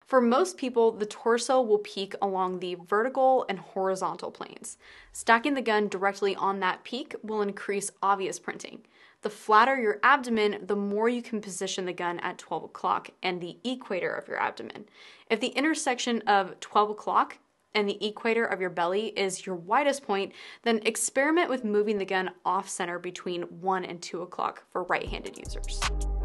For most people, the torso will peak along the vertical and horizontal planes. Stacking the gun directly on that peak will increase obvious printing. The flatter your abdomen, the more you can position the gun at 12 o'clock and the equator of your abdomen. If the intersection of 12 o'clock and the equator of your belly is your widest point, then experiment with moving the gun off center between 1 and 2 o'clock for right-handed users.